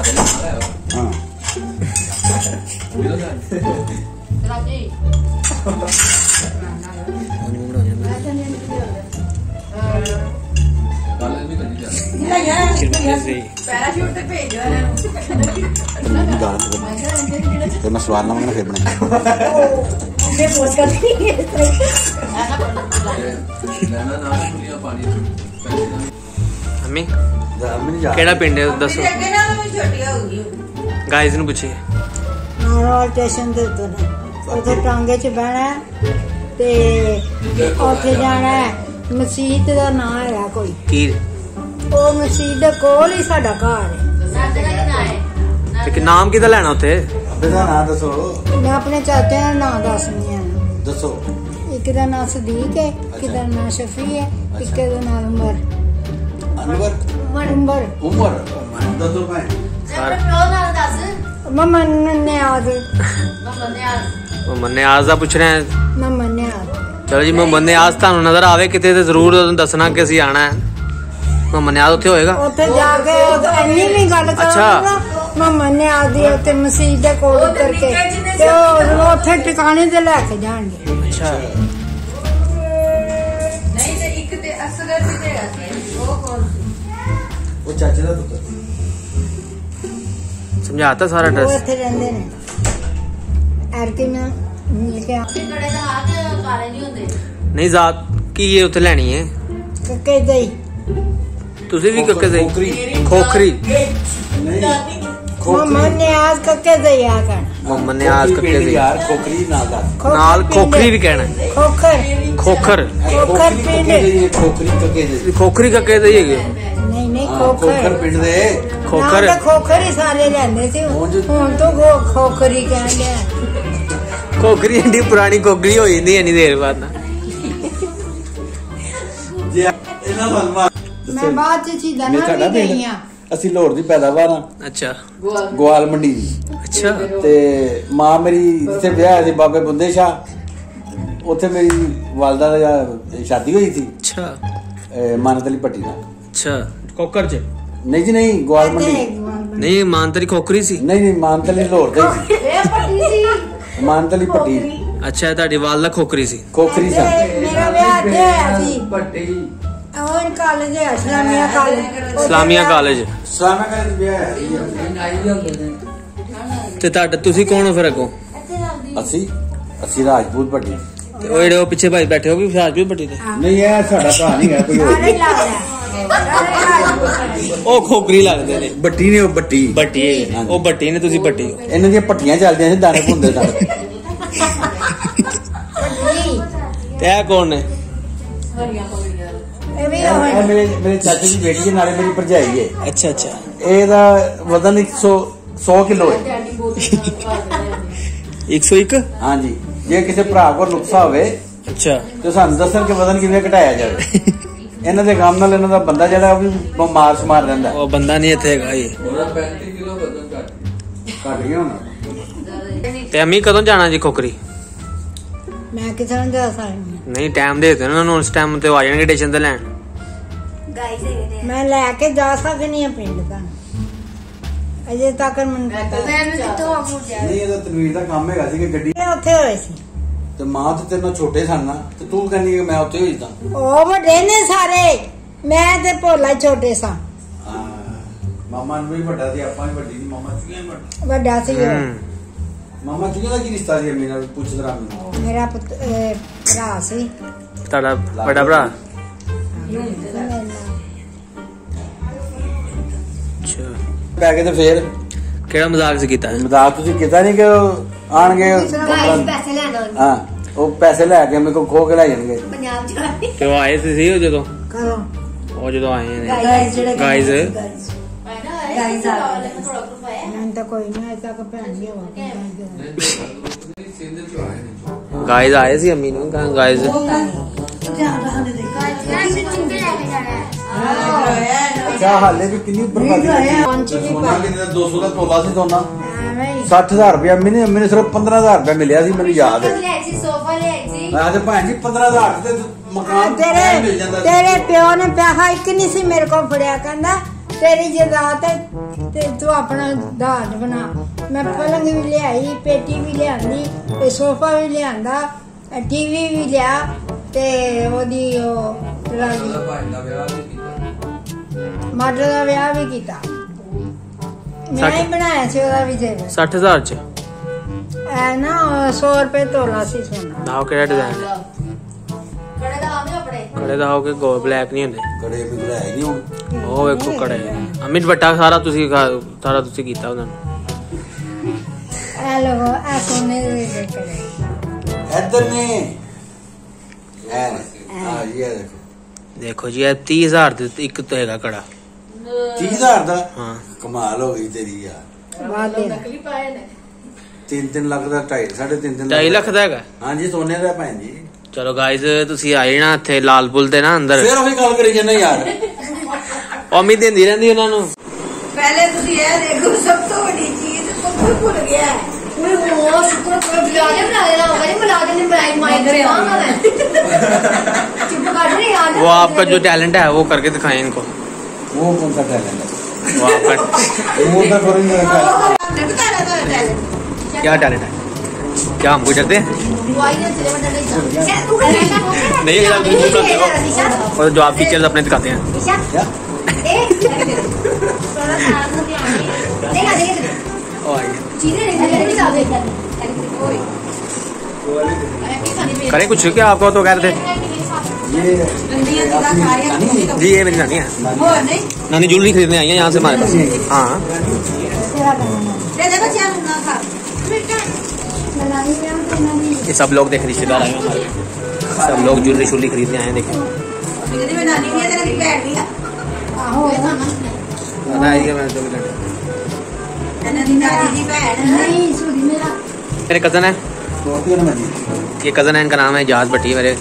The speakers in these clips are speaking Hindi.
हाँ मैं सवाल ना मंगना फिर बने अम्मी केड़ा पिंड है दसो गाइस ने पूछे नारोल स्टेशन ते उधर टांगे च बहना ते उत्थे जाना है मसीत दा नाम है कोई की ओ मसीत दे कोल ही साडा घर है ते नाम किदा लेना उथे अपना नाम दसो मैं अपने चाचे दा नाम दसनी है दसो एक दा नाम सदीक है एक दा नाम शफी है एक दा नाम उमर अनवर उमर उमर दसो भाई मम्मा ने आज मोहम्मद नियाज दा पूछ रहे हैं मम्मा ने आज चलो जी मोहम्मद नियाज तानू नजर आवे किते ते जरूर दसना कि ਅਸੀਂ आना है मोहम्मद नियाज उत्थे होएगा ਉੱਥੇ ਜਾ ਕੇ ਇੰਨੀ ਵੀ ਗੱਲ ਕਰਾਂਗਾ ਮਮਾ ਨੇ ਆਦੀ ਉੱਥੇ ਮਸਜਿਦ ਦੇ ਕੋਲ ਕਰਕੇ ਤੇ ਉਹ ਉੱਥੇ ਟਿਕਾਣੇ ਤੇ ਲੈ ਕੇ ਜਾਣਗੇ अच्छा नहीं तो एक ते असगर दी जगह थी वो कौन सी वो चाचे दा पुत्र समझाता सारा ਉਹ ड्रेस ਇੱਥੇ ਰਹਿੰਦੇ ਨੇ ਐਰਕੀ ਮੈਂ ਮਿਲ ਕੇ कड़े दा हाथ काले नहीं होंदे नहीं जात की ये उत्थे लेनी है ਕੱਕੇ ਦਈ ਤੁਸੀਂ ਵੀ ਕੱਕੇ ਦੇ खोखरी ਮਮਾ ਨੇ ਆਜ ਕੱਕੇ ਦਈ ਆ ਕਰ मोहम्मद नियाज ਕੱਕੇ ਦੇ यार खोखरी ना दा नाल खोखरी भी कहना है ਖੋਖਰ खोखर ਖੋਖਰ ਪਿੰਡ खोखरी कके दे खोखरी ਕੱਕੇ ਦੇ ਹੈਗੇ ਨਹੀਂ ਨਹੀਂ खोखर ਖੋਖਰ पिंड दे खोखर ਨਾ ਖੋਖਰ ਹੀ ਸਾਰੇ ਲੈਂਦੇ ਸੀ ਹੁਣ ਤੋਂ ਖੋਖਰੀ ਕਹਿੰਦੇ ਆ खोखरी इंडी पुरानी खोखरी हो जाती है देर बाद ना जे इना मलमा ਮੈਂ ਬਾਅਦ ਚ ਚੀਜ਼ਾਂ ਨਾ ਵੀ ਗਈਆਂ ਅਸੀਂ ਲਾਹੌਰ ਦੀ ਪੈਦਾਵਾਰ ਆ अच्छा ਗੋਆਲ ਮੰਡੀ ਦੀ अच्छा ਤੇ ਮਾਂ ਮੇਰੀ ਜਿੱਥੇ ਵਿਆਹ ਹੋਇਆ ਸੀ ਬਾਬੇ ਬੁੱਧੇ ਸ਼ਾਹ ਉੱਥੇ ਮੇਰੀ ਵਾਲਦਾ ਦਾ ਸ਼ਾਦੀ ਹੋਈ ਸੀ अच्छा ਮਾਨਤ ਅਲੀ ਭੱਟੀ ਨਾਲ अच्छा खोखर च ਨਹੀਂ ਜੀ ਨਹੀਂ ਗੋਆਲ ਮੰਡੀ नहीं मानतरी खोखरी सी ਨਹੀਂ ਨਹੀਂ ਮਾਨਤ ਅਲੀ ਲਾਹੌਰ ਦੇ ਸੀ ਮਾਨਤ ਅਲੀ ਭੱਟੀ अच्छा ਤੁਹਾਡੀ ਵਾਲਦਾ ਖੋਖਰੀ ਸੀ ਕੋਕਰੀ ਸਾ ਮੇਰਾ ਵਿਆਹ ਇੱਥੇ ਹੋਇਆ ਸੀ ਔਰ ਕਾਲਜ ਹੈ ਇਸਲਾਮੀਆ ਕਾਲਜ ਇਸਲਾਮੀਆ ਕਾਲਜ ਸਾਮਾ ਕਾ ਵਿਆਹ ਤੇ ਤੁਹਾਡਾ ਤੁਸੀਂ ਕੌਣ ਹੋ ਫਿਰ ਅੱਗੋਂ ਅਸੀਂ ਰਾਜਪੂਤ ਭੱਟੀ ਤੇ ਉਹ ਜਿਹੜੇ ਉਹ ਪਿੱਛੇ ਭਾਈ ਬੈਠੇ ਹੋ ਵੀ ਰਾਜਪੂਤ ਭੱਟੀ ਤੇ ਨਹੀਂ ਇਹ ਸਾਡਾ ਭਰਾ ਨਹੀਂ ਹੈ ਕੋਈ ਹੋਰ ਸਾਰੇ ਲੱਗਦਾ ਉਹ ਖੋਖਰੀ ਲੱਗਦੇ ਨੇ ਭੱਟੀ ਨੇ ਉਹ ਭੱਟੀ ਭੱਟੀ ਉਹ ਭੱਟੀ ਨੇ ਤੁਸੀਂ ਭੱਟੀ ਹੋ ਇਹਨਾਂ ਦੀਆਂ ਭੱਟੀਆਂ ਚੱਲਦੀਆਂ ਸੀ ਦਾਣੇ ਭੁੰਦੇ ਸਨ ਤੇ ਇਹ ਕੌਣ ਨੇ ਇਹ ਵੀ ਇਹ ਮੇਰੇ ਚਾਚੇ ਦੀ ਬੇਟੀ ਹੈ ਨਾਲੇ ਮੇਰੀ ਭਰਜਾਈ ਹੈ ਅੱਛਾ ਅੱਛਾ ਇਹਦਾ ਵਜ਼ਨ 100 ਕਿਲੋ ਹੈ 101 ਹਾਂਜੀ ਜੇ ਕਿਸੇ ਭਰਾ ਕੋਲ ਨੁਕਸਾ ਹੋਵੇ ਅੱਛਾ ਤੇ ਸਾਨੂੰ ਦੱਸਣ ਕਿ ਵਜ਼ਨ ਕਿਵੇਂ ਘਟਾਇਆ ਜਾਵੇ ਇਹਨਾਂ ਦੇ ਕੰਮ ਨਾਲ ਇਹਨਾਂ ਦਾ ਬੰਦਾ ਜਿਹੜਾ ਉਹ ਵੀ ਬਿਮਾਰ ਸ਼ਮਾਰ ਰਹਿੰਦਾ ਉਹ ਬੰਦਾ ਨਹੀਂ ਇੱਥੇ ਹੈਗਾ ਇਹ 35 ਕਿਲੋ ਵਜ਼ਨ ਘਟ ਗਿਆ ਹੁਣ ਤੇ ਅਮੀ ਕਦੋਂ ਜਾਣਾ ਜੀ ਖੋਖਰੀ ਮੈਂ ਕਿਥੇ ਨੂੰ ਜਾ ਸਕਦੀ ਨਹੀਂ ਟਾਈਮ ਦੇ ਦਿੱਤੇ ਉਹਨਾਂ ਨੂੰ ਉਸ ਟਾਈਮ ਤੇ ਆ ਜਾਣਗੇ ਸਟੇਸ਼ਨ ਤੇ ਲੈਣ ਮੈਂ ਲੈ ਕੇ ਜਾ ਸਕਦੀ ਆ ਪਿੰਡ ਦਾ ਅਜੇ ਤੱਕ ਮੈਨੂੰ ਪਤਾ ਨਹੀਂ ਇਹਦਾ ਤਨਵੀਰ ਦਾ ਕੰਮ ਹੈਗਾ ਸੀ ਕਿ ਗੱਡੀ ਇਹ ਉੱਥੇ ਹੋਏ ਸੀ ਤੇ ਮਾਂ ਤੇ ਤੇਰੇ ਨਾਲ ਛੋਟੇ ਸਨ ਨਾ ਤੇ ਤੂੰ ਕਹਿੰਦੀ ਕਿ ਮੈਂ ਉੱਥੇ ਹੋਈ ਤਾਂ ਉਹ ਵੱਡੇ ਨੇ ਸਾਰੇ ਮੈਂ ਤੇ ਭੋਲਾ ਛੋਟੇ ਸਾਂ ਮਾਮਾ ਨੂੰ ਵੀ ਵੱਡਾ ਸੀ ਆਪਾਂ ਵੀ ਵੱਡੀ ਸੀ ਮਾਮਾ ਚੁਗਿਆ ਵੱਡਾ ਸੀ ਉਹ ਮਾਮਾ ਚੁਗਿਆ ਦਾ ਕੀ ਰਿਸ਼ਤਾ ਸੀ ਮੇਰੇ ਨਾਲ ਪੁੱਛ ਜਰਾ ਮੈਨੂੰ ਮੇਰਾ ਭਰਾ ਸੀ ਤੁਹਾਡਾ ਵੱਡਾ ਭਰਾ ਅੱਛਾ ਪੈ ਕੇ ਤੇ ਫੇਰ ਕਿਹੜਾ ਮਜ਼ਾਕ ਸੀ ਕੀਤਾ ਮਜ਼ਾਕ ਤੁਸੀਂ ਕੀਤਾ ਨਹੀਂ ਕਿ ਉਹ ਆਣਗੇ पैसे लेना ਹਾਂ ਉਹ ਪੈਸੇ ਲੈ ਕੇ ਮੇਰੇ ਕੋਲ ਖੋ ਕੇ ਲੈ ਜਾਣਗੇ पंजाब च ਤੇ ਉਹ ਆਏ ਸੀ ਉਹ ਜਦੋਂ ਕਦੋਂ ਉਹ ਜਦੋਂ ਆਏ ਨੇ ਗਾਇਜ਼ ਜਿਹੜੇ ਗਾਇਜ਼ गाइस आ गए थोड़ा ग्रुप आया ਮੈਂ ਤਾਂ ਕੋਈ ਨਹੀਂ ਅਜੇ ਤੱਕ ਭੈਣ ਜੀ ਹੋਵਾ ਗਾਇਜ਼ ਆਏ ਸੀ ਅੰਮੀ ਨੂੰ ਕਹਾਂ ਗਾਇਜ਼ ਕਿਆ ਹਾਲੇ ਵੀ ਕਿੰਨੀ ਬਰਬਾਦੀ ਸੋਨਾ ਕਿੰਨਾ 200 ਦਾ ਤੋਲਾ ਸੀ ਸੋਨਾ 60000 ਰੁਪਇਆ ਮੈਨੂੰ ਸਿਰਫ 15000 ਰੁਪਇਆ ਮਿਲਿਆ ਸੀ ਮੈਨੂੰ ਯਾਦ ਹੈ ले आई थी सोफा ले आई थी ਮੈਂ ਤੇ ਭੈਣ ਜੀ 15000 ਤੇ ਮਕਾਨ ਮਿਲ ਜਾਂਦਾ ਤੇਰੇ ਪਿਓ ਨੇ ਪੈਸਾ ਇੱਕ ਨਹੀਂ ਸੀ ਮੇਰੇ ਕੋਲ ਫੜਿਆ ਕਹਿੰਦਾ तेरी जदात है ते तू अपना दाज बना। मैं पलंग भी लियाई, पेटी भी लियांदी ते सोफा भी लियांदा, टीवी भी लिया ते ओदी माडल दा विआह भी कीता। मैं ही बनाया सी ओदा भी जेब 60,000 च ऐ ना 100 रुपए तोला सी सोना। दाओ केड़ा डिजाइन है कड़े दा हो के गो ब्लैक नहीं होंदे कड़े भी बनाए नहीं ਹੁਣ ਉਹ ਵੇਖੋ ਕੜੇ ਅਮਿਤ ਬੱਟਾ ਸਾਰਾ ਤੁਸੀਂ ਕੀਤਾ ਉਹਨਾਂ ਨੂੰ ऐ लोगो ऐ सोने दे करे ਇੱਧਰ ਨੇ ਹਾਂ ਇਹ ਦੇਖੋ ਦੇਖੋ ਜੀ ਇਹ 30,000 ਦੇ ਇੱਕ ਤੇ ਹੈਗਾ ਕੜਾ 30,000 ਦਾ ਹਾਂ ਕਮਾਲ ਹੋ ਗਈ ਤੇਰੀ ਯਾਰ। बाद दे 3 ਲੱਖ ਦਾ 2.5 2.5 ਲੱਖ ਦਾ ਹੈਗਾ। ਹਾਂਜੀ ਸੋਨੇ ਦਾ ਭੈਣ ਜੀ। ਚਲੋ ਗਾਇਜ਼ ਤੁਸੀਂ ਆਏ ਨਾ ਇੱਥੇ ਲਾਲ ਪੁਲ ਤੇ ਨਾ ਅੰਦਰ ਫੇਰ ਉਹੀ ਗੱਲ ਕਰੀ ਜਾਂਦੇ ਯਾਰ। ਉਮੀਦ ਦਿੰਦੀ ਰਹਿੰਦੀ ਉਹਨਾਂ ਨੂੰ। ਪਹਿਲੇ ਤੁਸੀਂ ਇਹ ਦੇਖੋ ਸਭ ਤੋਂ ਵੱਡੀ ਚੀਜ਼ ਪੱਪੂ ਭੁੱਲ ਗਿਆ ਹੈ। ਉਹ ਸ਼ੁਕਰ ਕਰ ਬਿਲਾਦੇ ਬਣਾ ਦੇਣਾ ਹੋਗਾ ਨਹੀਂ ਮੁਲਾਜ਼ਮ ਨੇ ਬਣਾਈ ਮਾਈਕ ਦੇ ਆਉਂਦਾ ਮੈਂ ਚੁੱਪ ਕਰ ਨਹੀਂ याद वो आपका जो टैलेंट है वो करके दिखाएं इनको। वो कौन सा टैलेंट है? वो आपका वो तो करेंगे क्या टैलेंट है? क्या हमको डरते हैं? नहीं और जो आप फीचर्स अपने दिखाते हैं। क्या? करें कुछ क्या आपको तो कह रहे थे जी ये मेरी नानी है। नानी ज्वेलरी खरीदने आई है यहाँ से हमारे पास। हाँ ये सब लोग देख रिश्तेदार आए हमारे सब लोग ज्वेलरी शुलरी खरीदने आए हैं देखें। मेरे कजन है ये कजन है इनका नाम है जहाज भट्टी। मेरे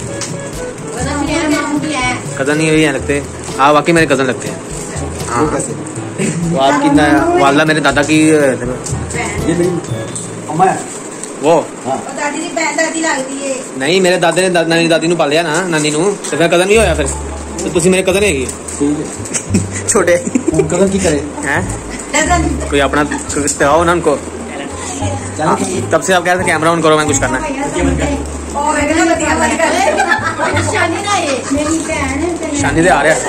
कजन नहीं हुई है लगते हाँ वाकई मेरे कजन लगते हैं। हाँ तो आपकी वालदा मेरे दादा की वो नहीं मेरे दादे ने नानी दादी नू पालिया ना नानी नू तो फिर कजन नहीं होया फिर तो तुसी मेरे कजन है छोटे कजन की करे हैं कोई अपना दिखाओ ना उनको। तब से आप कह रहे थे कैमरा ऑन करो मैं कुछ करना है। शानी दे आ रहा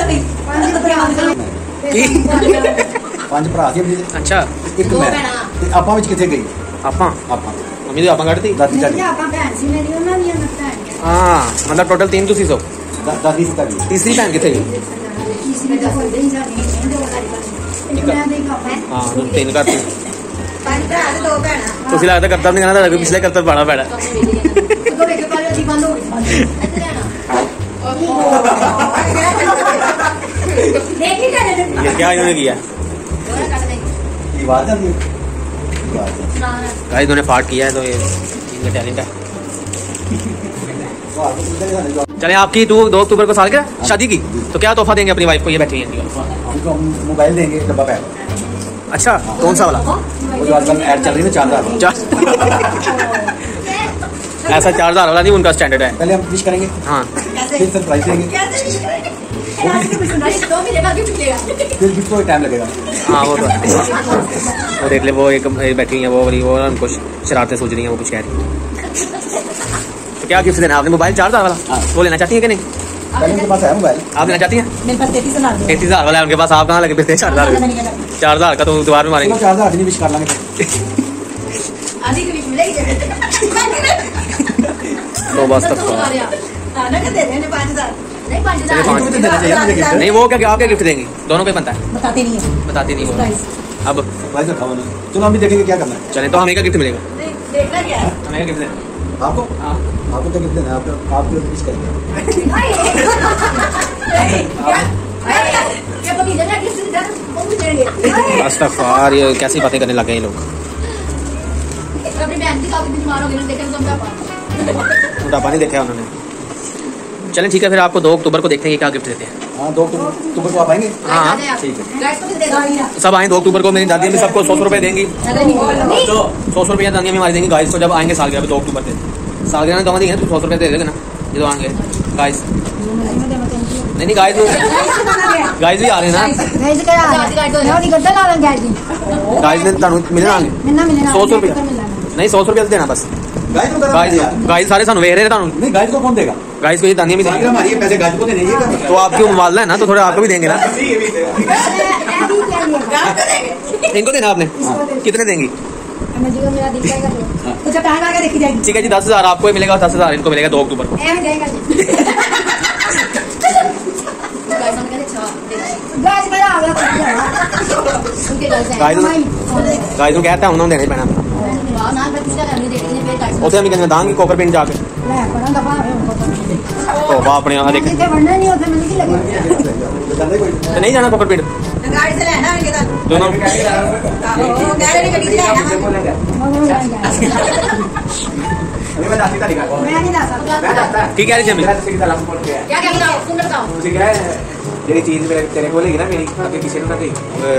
ਪੰਜ ਭਰਾ ਸੀ ਅਮੀ ਦੇ। अच्छा ਇੱਕ ਮੈਂ ਤੇ ਆਪਾਂ ਵਿੱਚ ਕਿੱਥੇ ਗਈ? ਆਪਾਂ मम्मी तो आप कटती ਦਾਦੀ ਦਾਦੀ हाँ मतलब टोटल 3 ਤੁਸੀਂ ਸੋ ਦਾਦੀ ਸੀ ਤਾਰੀ तीसरी भैन कितने गई? हाँ 3 करते ਤੁਸੀਂ ਲੱਗਦਾ ਕਰਤਬ ਨਹੀਂ ਕਹਿੰਦਾ ਕੋਈ ਪਿਛਲੇ ਕਰਤਬ ਪਾਣਾ ਪੈਣਾ। ये क्या इन्होंने किया आवाज आती है गाइस इन्होंने पार्ट किया है तो ये इनका टैलेंट है। चले आपकी 2 अक्टूबर को सालगिरह शादी की तो क्या तोहफा देंगे अपनी वाइफ को? ये बैठी है हमको मोबाइल देंगे डब्बा पैक। अच्छा कौन सा वाला? वो जो आजकल ऐड चल रही है 4,000 ऐसा 4,000 वाला नहीं उनका स्टैंडर्ड है। पहले हम विश करेंगे हाँ फिर सरप्राइज देंगे फिर गिफ्ट को टाइम लगेगा। हाँ वो तो है। वो देख ले वो एक बैठी हुई है वो उनको शरारतें सोच रही है वो कुछ कह रही है। तो क्या गिफ्ट देना आपने? मोबाइल 4,000 वाला वो लेना चाहती है कि नहीं? पहले उनके पास है मोबाइल आप लेना चाहती हैं? मेरे पास 33,000 वाला है उनके पास। आप कहाँ लगे फिरते हैं 4,000 का तो दोबारा में मारेंगे। 4,000 नहीं विश कर लेंगे तो बस तक नहीं वो क्या आप क्या गिफ्ट देंगी? दोनों पे बनता है बताती नहीं वो अब भाई रखा हुआ चलो हम भी देखेंगे क्या करना है। चले तो हमें क्या गिफ्ट मिलेगा? हमें क्या गिफ्ट देना आपको आपको तो गिफ्ट देना है आपको विश करेंगे। अस्तगफार ये कैसी बातें करने लग गए ये लोग। मोटापा नहीं देखा उन्होंने। चलें ठीक है फिर आपको 2 अक्टूबर को देखते हैं क्या गिफ्ट देते हैं। हाँ 2 अक्टूबर को आप आएंगे? हाँ ठीक है सब आए 2 अक्टूबर को। मेरी दादी भी सबको 100 रुपए देंगी। 100 रुपया दादी में मारी देंगी गाइस को जब आएंगे सालगिरह 2 अक्टूबर से। सालगिरह में दवा देंगे 100 रुपये दे देगा ना जो आएंगे गाइस। नहीं गाइस भी आ रहे हैं ना। गाइस क्या नहीं करता ना गाइस ने ਤੁਹਾਨੂੰ ਮਿਲਣਾ 100 रुपया नहीं 100 रुपया देना बस। गाइस सारे सानू वेख रहे हैं ਤੁਹਾਨੂੰ। नहीं गाइस को कौन देगा? गाइस को ये दानियां भी देंगे। हमारी पैसे गाइस को देने ये तो आपकी मोबाइल है ना तो थोड़े आपको भी देंगे ना। इनको देना आपने कितने देंगी? ठीक है जी 10,000 आपको ही मिलेगा 10,000 इनको मिलेगा 2 अक्टूबर को। गाइस को कहता हूं ना देने पैना उसे हम कहने दांगी कोकर पिंड जाके तो वाह अपने यहां देख नहीं जाना कोकर पिंड गाड़ी से लेना है किधर दोनों वो गाड़ी की गड्डी से लेना अभी मैं दादी का दिखा मैं नहीं जा सकता की कह रही थी क्या क्या बताओ तुम बताओ मुझे क्या है तेरी चीज मेरे तेरे को लेगी ना मेरी आगे किसी ने ना कही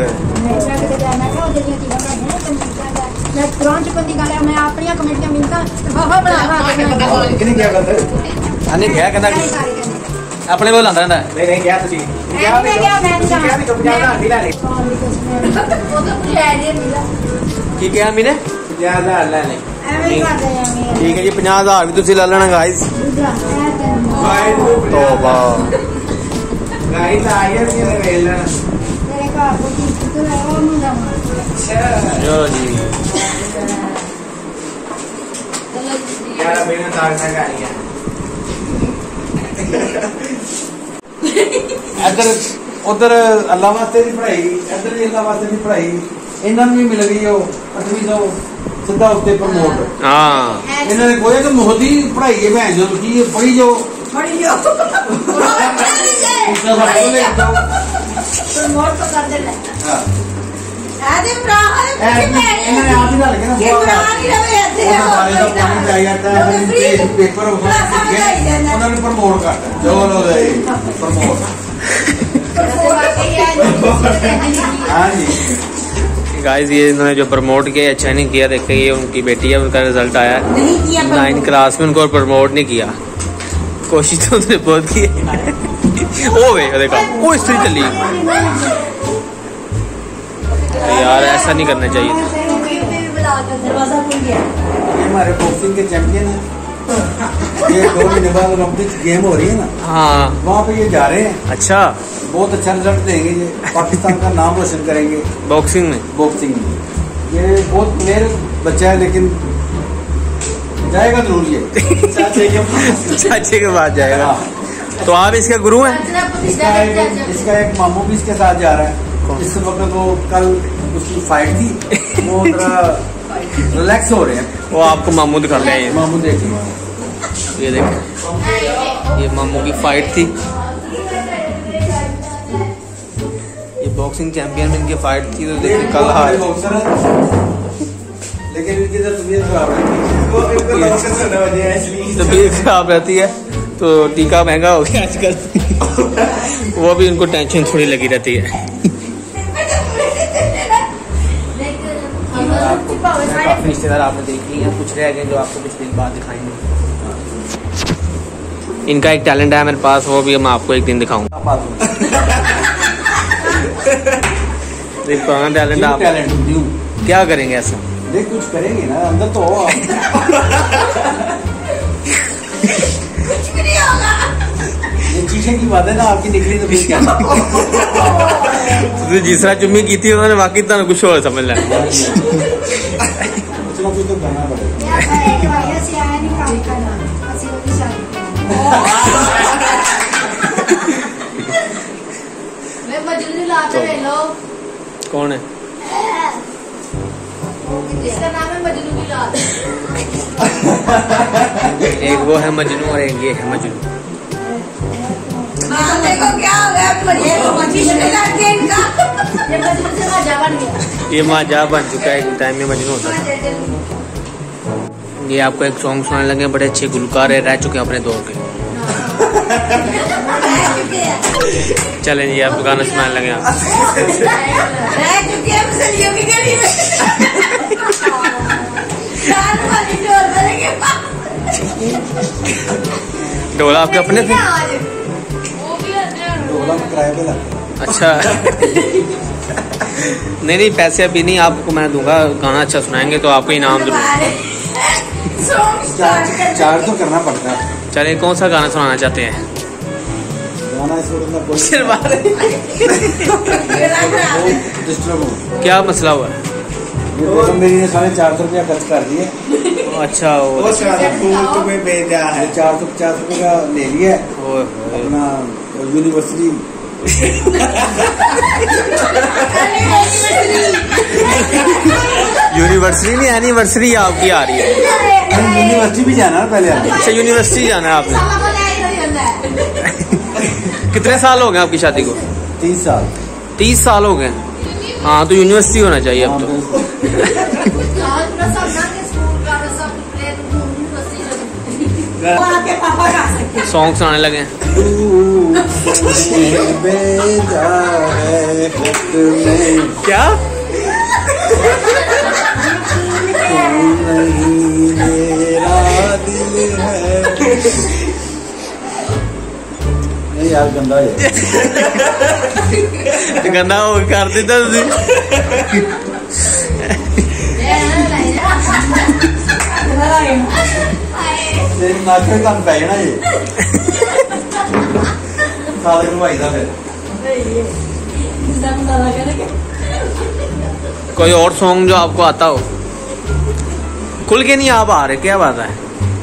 मैं तुरंत बंदी गालियां मैं अपनी कमेटियां मिलता बना कितनी क्या करते अने क्या कहना अपने को लांदा रहंदा नहीं नहीं क्या तुसी क्या मैं क्या भी चुप जाना ढीला ले वो तो ले ले मिला की क्या मैंने 50,000 ले ले ठीक है जी 50,000 भी तुसी ले लेना गाइस तौबा गाइस आइए भी ले लेना चलो जी यार मैंने तार ना गाड़ी है इधर उधर अल्लाह वास्ते दी पढ़ाई इधर भी अल्लाह वास्ते दी पढ़ाई इन्हां नूं भी मिल गई हो 800 सीधा उत्ते प्रमोट हां इन्हां ने कोई तो मोदी पढ़ाई है भैन जो की पढ़ी जो प्रमोट तो कर दे हां आदे प्रा इन्हां ने आप ही डाल के ना ये प्रा नहीं रहे आते हमारे तो पानी चाहिए जाता है पेपर उन्होंने प्रमोट करता है जो लोग प्रमोट हाँ जी गाइस ये इन्होंने जो प्रमोट किया अच्छा नहीं किया। देखिए ये उनकी बेटी है उनका रिजल्ट आया है 9th क्लास में उनको प्रमोट नहीं किया। कोशिश तो उन्होंने बहुत की ओ वे देखा वो स्त्री चली यार ऐसा नहीं करना चाहिए। दरवाजा खुल गया ये हमारे बॉक्सिंग के चैंपियन हैं ये 2 महीने बाद ओलंपिक्स गेम हो रही है ना हाँ वहाँ पे ये जा रहे हैं। अच्छा बहुत अच्छा रिजल्ट देंगे ये पाकिस्तान का नाम रोशन करेंगे बॉक्सिंग में ये बहुत प्लेयर बच्चा है लेकिन जाएगा जरूर ये चाचे के बाद जाएगा। तो आप इसके गुरु हैं? इसका एक मामू भी इसके साथ जा रहा है इस वक्त वो कल उसकी फाइट थी वो रिलैक्स हो रहे हैं। वो आपको मामू दिखा रहे हैं मामू देखिए ये देखिए ये मामू की फाइट थी। ये बॉक्सिंग चैंपियन में इनकी फाइट थी तो देखिए कल हार लेकिन इनकी तबीयत खराब तबीयत खराब रहती है तो टीका महंगा हो गया आजकल वो भी उनको टेंशन थोड़ी लगी रहती है। काफी रिश्तेदार आपने देख लिए हैं कुछ रह गए जो आपको कुछ दिन बाद दिखाएंगे। इनका एक टैलेंट है मेरे पास वो भी मैं आपको एक दिन दिखाऊंगा। टैलेंट आप क्या करेंगे ऐसा? देख कुछ करेंगे ना अंदर तो हो ये चीजें की बात है ना आपकी निकली तो फिर क्या जिस तरह चुम्मी की थी उन्होंने वाकई तो कुछ और समझ लिया। कुछ ना कुछ तो करना पड़ेगा। कौन है? इसका नाम है मजनू की लाल। एक वो है मजनू और एक ये है मजनू। देखो क्या हो गया बढ़िया तो मजनू लड़के इनका ये मजनू से माजा बन गया। ये माजा बन चुका है एक टाइम में मजनू होता है। ये आपको एक सॉन्ग सुनाने लगे बड़े अच्छे गुलकार रह चुके हैं अपने दौर के। चलें जी आपको गाना सुनाने लगे आप। ढोल आपके अपने थे? 2 लाख किराए पे लगता है। अच्छा नहीं पैसे अभी नहीं, आपको मैं दूंगा, गाना अच्छा सुनाएंगे तो आपको इनाम जरूर। चार्ज तो करना पड़ता है। चलिए कौन सा गाना सुनाना चाहते हैं? गाना क्या मसला हुआ? देखो मेरी ने 450 रुपया खर्च कर दिए। अच्छा वो तुम्हें भेजा है 450 रुपये का ले लिया अपना यूनिवर्सिटी। यूनिवर्सिटी नहीं, एनिवर्सरी आपकी आ रही है। यूनिवर्सिटी भी जाना है पहले। अच्छा यूनिवर्सिटी जाना है आपने। कितने साल हो गए आपकी शादी को? 30 साल। 30 साल हो गए। हाँ तो यूनिवर्सिटी होना चाहिए अब तो। सॉन्ग सुनाने लगे। क्या नहीं यार गंदा है। गंदा हो कर देता नाचे काम पै जाना ये साल करवाई था फिर। कोई और सॉन्ग जो आपको आता हो? खुल के नहीं आप आ रहे, क्या बात है?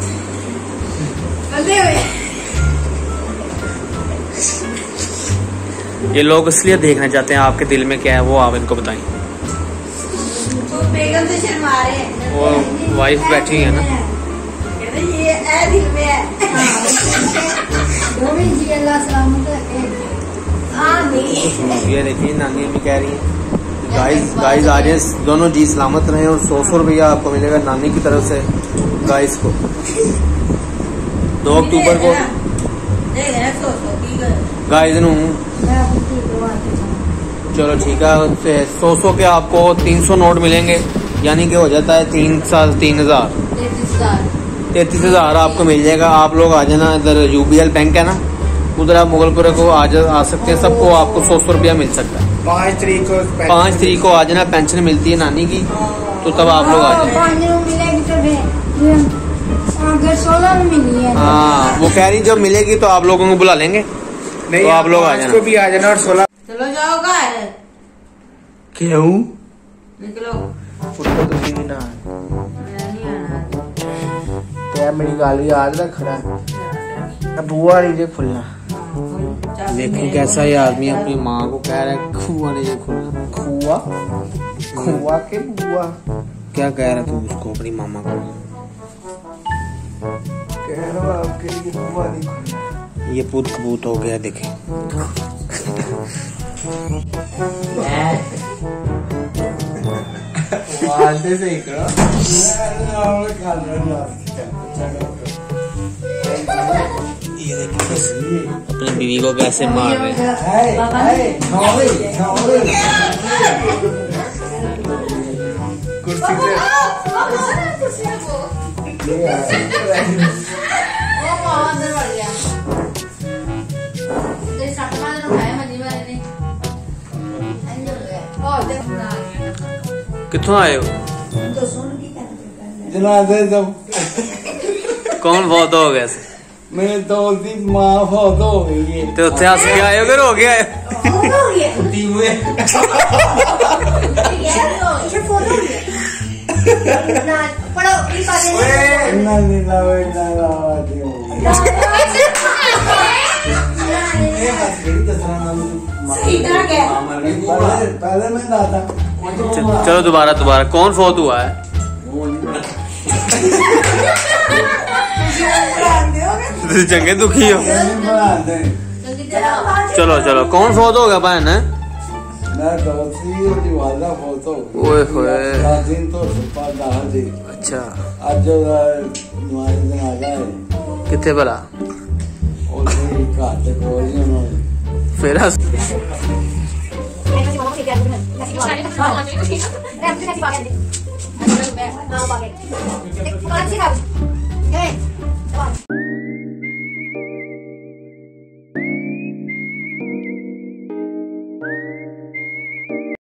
ये लोग इसलिए देखना चाहते हैं आपके दिल में क्या है, वो आप इनको बताएं। बेगम से शर्मा रहे हैं। वो वाइफ बैठी है ना, ये दिल में है। ये देखिए नानी अम्मी कह रही है गाइस आ जाए, दोनों जी सलामत रहे और 100 रुपया आपको मिलेगा नानी की तरफ से गाइस को 2 अक्टूबर को गाइस नू। चलो ठीक है, 100 के आपको 300 नोट मिलेंगे, यानी कि हो जाता है 33,000 आपको मिल जाएगा। आप लोग आ जाना, इधर UBL बैंक है ना, उधर आप मुगलपुरा को आ सकते हैं। सबको आपको 100 रुपया मिल सकता है। 5 तारीख को आ जाना, पेंशन मिलती है नानी की, तो तब आप लोग आ जाए। हाँ वो कह रही जब मिलेगी तो आप लोगों को बुला लेंगे, तो आप लोग आ जाना। भी आ जाना और 16 चलो जाओ घर। क्यों निकलो। मेरी गाली याद रख रहा है बुआ लीजिए खुलना। देखो कैसा ये आदमी अपनी माँ को कह रहा है खुआ लीजिए खुलना। खुआ के बुआ क्या कह रहा तू उसको, अपनी मामा को? कह रहा आपके लिए बुआ नहीं खुलना। ये पूत कबूत हो गया देखे। से अपनी बीवी को कैसे मार रहे हैं। कितों आए हो? जनाजे जब कौन बहुत हो गया? मेरे दोस्त की माँ बहुत हो गई है। तो उत्थे हस के आए हो कि रो गया? पहले मैं दादा। चलो दोबारा कौन फौत हुआ है? चंगे दुखी हो। चलो कौन फौत हो गया बहन? ओए होए। अच्छा कितने भला फिर